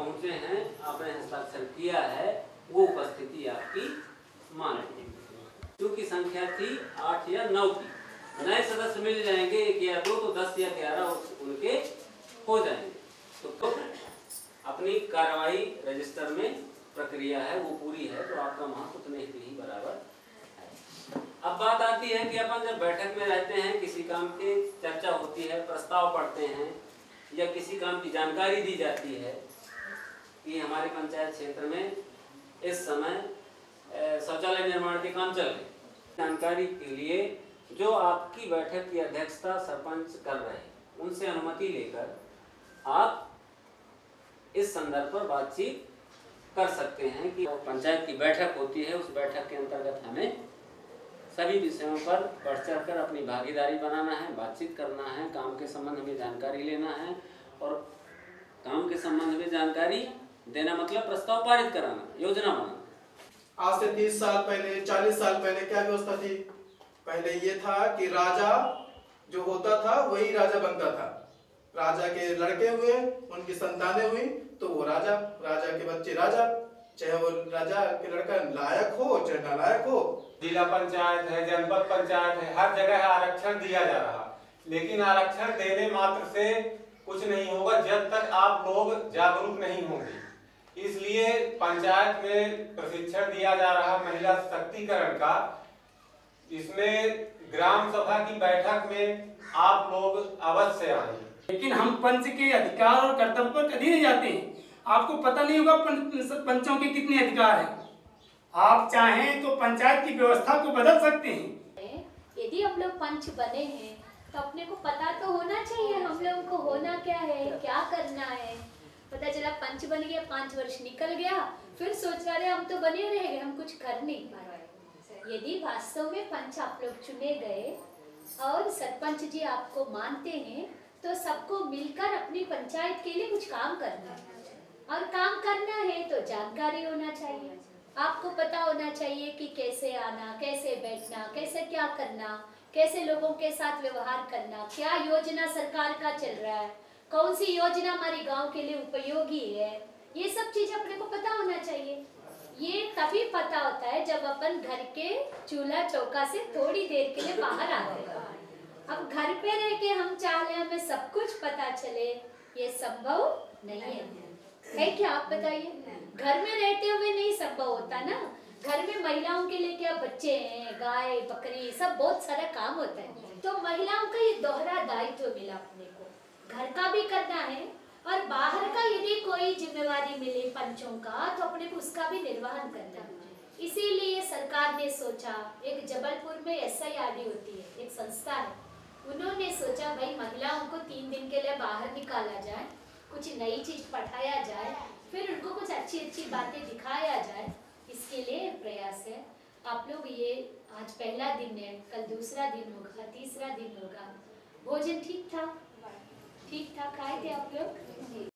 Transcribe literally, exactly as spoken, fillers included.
पहुंचे हैं, आपने हस्ताक्षर किया है, वो उपस्थिति आपकी मान्य। क्योंकि संख्या थी आठ या नौ की, नए सदस्य मिल जाएंगे एक या दो, तो दस या ग्यारह उनके हो जाएंगे। तो, तो अपनी कार्रवाई रजिस्टर में प्रक्रिया है वो पूरी है, तो आपका महत्व उतने ही बराबर है। अब बात आती है कि अपन जब बैठक में रहते हैं, किसी काम की चर्चा होती है, प्रस्ताव पढ़ते हैं या किसी काम की जानकारी दी जाती है कि हमारे पंचायत क्षेत्र में इस समय शौचालय निर्माण के काम चल रहे हैं। जानकारी के लिए जो आपकी बैठक की अध्यक्षता सरपंच कर रहे हैं, उनसे अनुमति लेकर आप इस संदर्भ पर बातचीत कर सकते हैं कि पंचायत की बैठक होती है, उस बैठक के अंतर्गत हमें सभी विषयों पर बढ़ चढ़ कर अपनी भागीदारी बनाना है, बातचीत करना है, काम के संबंध में जानकारी लेना है, और काम के संबंध में जानकारी देना मतलब प्रस्ताव पारित कराना, योजना बनाना। आज से तीस साल पहले, चालीस साल पहले क्या व्यवस्था थी? पहले ये था कि राजा जो होता था वही राजा बनता था। राजा के लड़के हुए, उनकी संतानें हुई, तो वो राजा, राजा के बच्चे राजा, चाहे वो राजा के लड़का लायक हो चाहे नालायक हो। जिला पंचायत है, जनपद पंचायत है, हर जगह आरक्षण दिया जा रहा, लेकिन आरक्षण देने मात्र से कुछ नहीं होगा जब तक आप लोग जागरूक नहीं होंगे। इसलिए पंचायत में प्रशिक्षण दिया जा रहा महिला सशक्तिकरण का, इसमें ग्राम सभा की बैठक में आप लोग अवश्य आए। लेकिन हम पंच के अधिकार और कर्तव्य पर कभी नहीं जाते हैं। आपको पता नहीं होगा पंचों के कितने अधिकार हैं। आप चाहें तो पंचायत की व्यवस्था को बदल सकते हैं। यदि हम लोग पंच बने हैं तो अपने को पता तो होना चाहिए हम लोगों को होना क्या है, क्या करना है। पता चला पंच बन गया, पाँच वर्ष निकल गया, फिर सोच रहे हम तो बने रह गए, हम कुछ कर नहीं पाए। यदि वास्तव में पंच आप लोग चुने गए और सरपंच जी आपको मानते हैं, तो सबको मिलकर अपनी पंचायत के लिए कुछ काम करना है। और काम करना है तो जानकारी होना चाहिए, आपको पता होना चाहिए कि कैसे आना, कैसे बैठना, कैसे क्या करना, कैसे लोगों के साथ व्यवहार करना, क्या योजना सरकार का चल रहा है, कौन सी योजना हमारी गांव के लिए उपयोगी है, ये सब चीज अपने को पता होना चाहिए। ये तभी पता होता है जब अपन घर के चूल्हा चौका से थोड़ी देर के लिए बाहर आते हैं। अब घर पे रह के हम चाह रहे हमें सब कुछ पता चले, ये संभव नहीं है, है क्या? आप बताइए। घर में रहते हुए नहीं संभव होता ना। घर में महिलाओं के लिए क्या, बच्चे हैं, गाय बकरी, सब बहुत सारा काम होता है। तो महिलाओं का ये दोहरा दायित्व मिला अपने को, घर का भी करना है और बाहर का यदि कोई जिम्मेवारी मिले पंचों का, तो अपने को उसका भी निर्वहन करना है। इसीलिए सरकार ने सोचा, एक जबलपुर में एस आई आर डी होती है, एक संस्था है, उन्होंने सोचा भाई महिलाओं को तीन दिन के लिए बाहर निकाला जाए, कुछ नई चीज पढ़ाया जाए, फिर उनको कुछ अच्छी अच्छी बातें दिखाया जाए, इसके लिए प्रयास है। आप लोग ये आज पहला दिन है, कल दूसरा दिन होगा, तीसरा दिन होगा। भोजन ठीक था? ठीक ठाक खाए थे आप लोग?